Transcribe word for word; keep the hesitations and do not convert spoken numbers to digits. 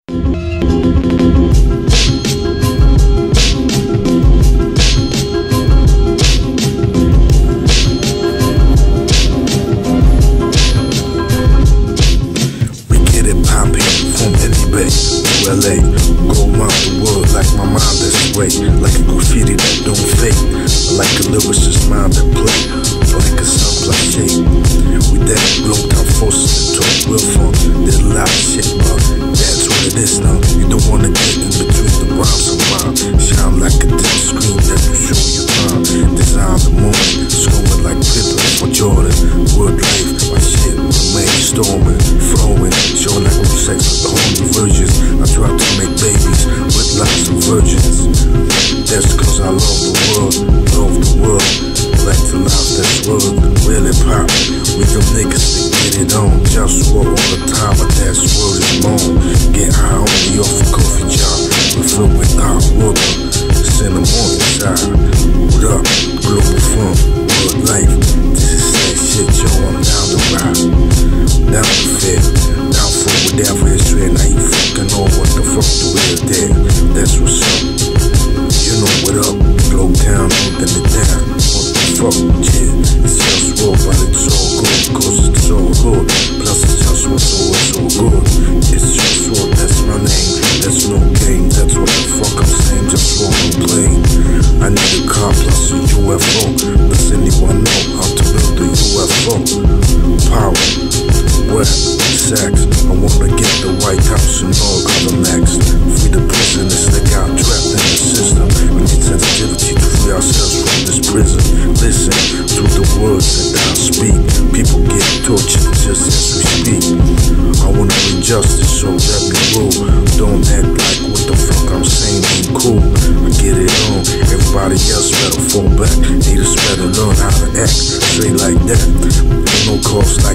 L A, go around the world like my mind is great, like a graffiti that don't fade, like a lyricist mind that play, like a sound like shape. With that long time forces to talk real fun, there's a lot of shit, but that's what it is now. You don't wanna get in between the rhymes and rhyme, shine like a thin screen that will show you time. Design the moment, scrolling like Pippen for Jordan. Word life, my shit remain storming, flowing, showing like old sex with the holy virgins. I try to make babies with lots of virgins. That's cause I love the world, love the world. Like the life that's world, really pop. We them niggas that get it on. JustWar all the time, but that's word is long. Get high on me off a coffee job. We fill with hot water, send them on inside. What up, Globalfirm, world life. This is that shit, yo, I'm down to ride. Down to fair, down for whatever it's real. Now you fucking know what the fuck the real there. That's what's up. You know what up, Glow Town, holding it down. What the fuck, yeah. It's just raw, but it's all good, cause it's so good. Plus it's just what's so, so good. It's just raw, that's my name. That's no game, that's what the fuck I'm saying. Just raw, no plane. I need a car plus a U F O. Does anyone know how to build a U F O? Power, wet, sex. I wanna get the White House and all other max. Free the prisoners that got trapped in the system. We need sensitivity to free ourselves from this prison. Listen to the words that I speak. People get tortured just as we speak. I wanna bring justice, so let me rule. Don't act like what the fuck I'm saying ain't cool. I get it on, everybody else better fall back. Haters better learn how to act straight like that. Ain't no cause like